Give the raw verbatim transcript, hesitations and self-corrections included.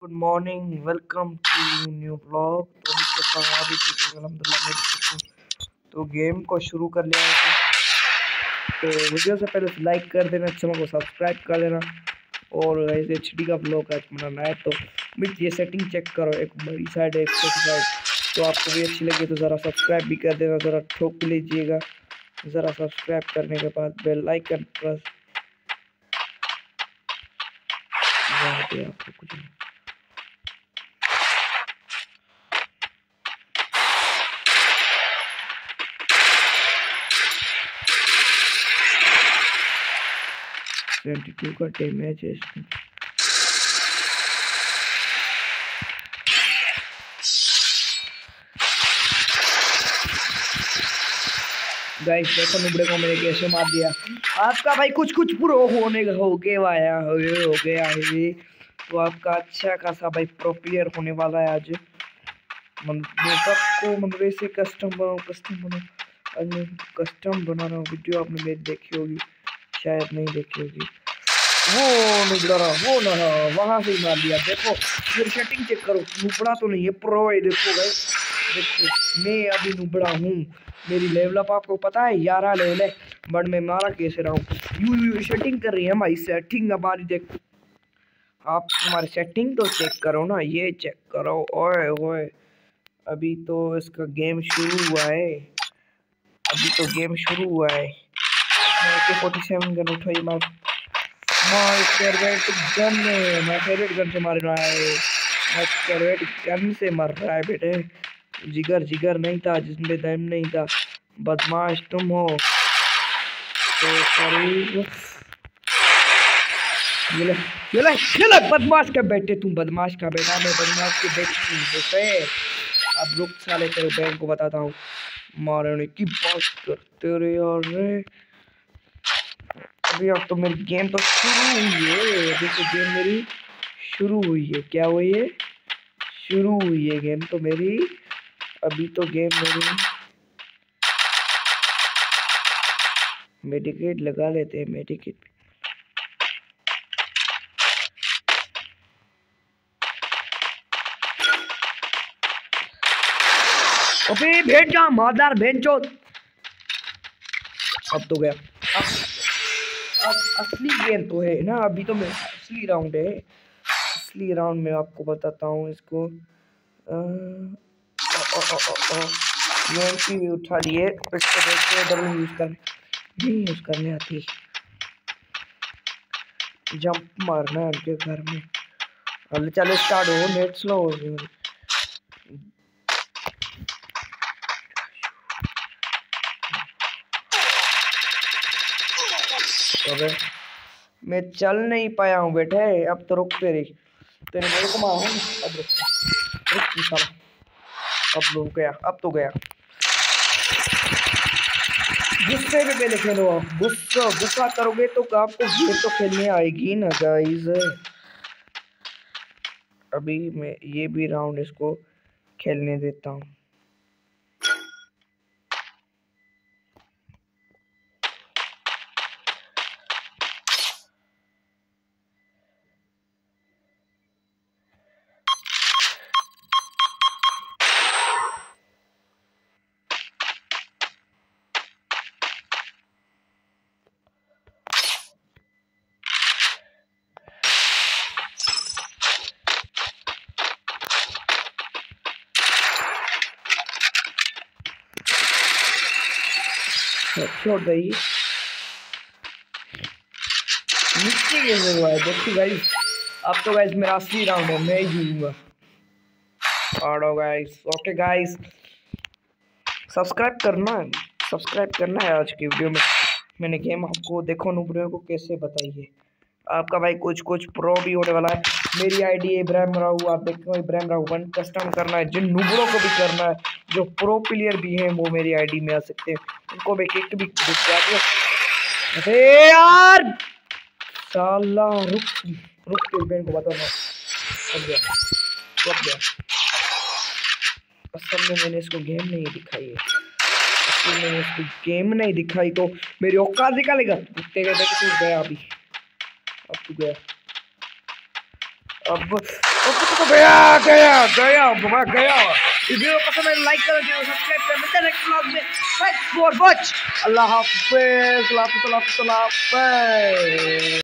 Good morning, welcome to new blog. तो उम्मीद करता हूँ आप भी ठीक होंगे। अल्हम्दुलिल्लाह मैं भी ठीक हूँ। तो गेम को शुरू कर लिया है। तो वीडियो से पहले लाइक कर देना, चैनल को सब्सक्राइब कर देना। और ऐसे एच डी का ब्लॉग आज बनाना है तो मिट ये सेटिंग चेक करो, एक बड़ी साइड है एक छोटी साइड। तो आपको भी अच्छी लगी तो ज़रा सब्सक्राइब भी कर देना, ज़रा ठोक लीजिएगा। ज़रा सब्सक्राइब करने के बाद बेल आइकन प्रेस आपको कुछ ट्वेंटी टू का डैमेज है इसमें। गाइस देखो नुबड़े को मैंने कैसे मार दिया। आपका भाई कुछ कुछ प्रो होने हो गया आया हो गया है तो आपका अच्छा खासा भाई प्रो प्लेयर होने वाला है आज। सबको मतलब ऐसे कस्टम बनाओ कस्टम बनाओ आज मैं कस्टम बना रहा हूँ। वीडियो आपने मेरी देखी होगी, शायद नहीं देखी होगी। वो नुबड़ा रहा वो ना वहां से ही मार दिया। देखो मेरी सेटिंग चेक करो, नुबड़ा तो नहीं है, प्रो है। देखो गाइस देखो मैं अभी नुबड़ा हूँ। मेरी लेवल अप आपको पता है ग्यारह लेवल है, बट मैं मारा कैसे रहा हूँ। यू यू सेटिंग कर रही है हमारी सेटिंग हमारी। देख आप तुम्हारी सेटिंग तो चेक करो ना, ये चेक करो। ओए ओए अभी तो इसका गेम शुरू हुआ है, अभी तो गेम शुरू हुआ है। मैं ए के फोर्टी सेवन गन उठाई मार माय फेवरेट गन है, माय फेवरेट गन से मार रहा है, माय फेवरेट गन से मर रहा है बेटे। जिगर जिगर नहीं था जिसमें दम नहीं था, बदमाश तुम हो। तो सॉरी ये ले ये ले ये ले बदमाश का बेटे, तुम बदमाश का बेटा, मैं बदमाश के बेटे बेटे। अब रुक साले तेरे बहन को बताता हूँ मारने की बात करते रहे यार रे। अभी अब तो मेरी गेम तो शुरू हुई है, अभी तो गेम मेरी शुरू हुई है। क्या हुई है? शुरू हुई है गेम तो मेरी, अभी तो गेम मेरी। मेडिकेट लगा लेते हैं, मेडिकेट। अबे भेज जा मादार भेज जो। अब तो गया, अब, अब असली गेम तो है ना, अभी तो मैं असली राउंड है। असली राउंड में आपको बताता हूँ इसको। यूएमपी भी उठा लिए, इसको देखते डबल यूज कर नहीं यूज करने आती। जंप मारना है उनके घर में। अब चलो स्टार्ट हो, नेट स्लो हो गई। अबे मैं चल नहीं पाया हूँ बेटे, अब तो रुक तेरी तेरे मेरे को मारा। अब रुक रुक साला, अब रुक गया, अब तो गया। गुस्से में पहले खेलो, आप गुस्सा गुस्सा करोगे तो आपको गेम तो खेलने आएगी ना गाइस। अभी मैं ये भी राउंड इसको खेलने देता हूँ। छोड़ गई नीचे कैसे हुआ है देखो गाइस। अब तो गाइस मेरा असली राउंड है, मैं ही जीतूंगा। और गाइस ओके गाइस सब्सक्राइब करना है, सब्सक्राइब करना है। आज की वीडियो में मैंने गेम आपको देखो नुबड़े को कैसे बताई है। आपका भाई कुछ कुछ प्रो भी होने वाला है। मेरी आईडी है इब्राहिम राहू, आप देखो इब्राहिम राहू वन। कस्टम करना है जिन नुबड़ों को भी करना है, जो प्रो प्लेयर भी हैं वो मेरी आईडी में आ सकते हैं, उनको मैं किक भी दिखा दिया। अरे यार साला रुक रुक के इब्राहिम को बताना। अब गया अब गया। असल में मैंने इसको गेम नहीं दिखाई है, असल में मैंने इसको गेम नहीं दिखाई तो मेरी औकात निकालेगा। कुत्ते के देख तू गया, अभी अब तू गया। अब तो गया गया गया बाबा गया। इस वीडियो को पसंद है लाइक करो, सब्सक्राइब करो, मिलते हैं नेक्स्ट व्लॉग में। Thanks for watch. अल्लाह हाफिज़। अल्लाह हाफिज़। अल्लाह हाफिज़।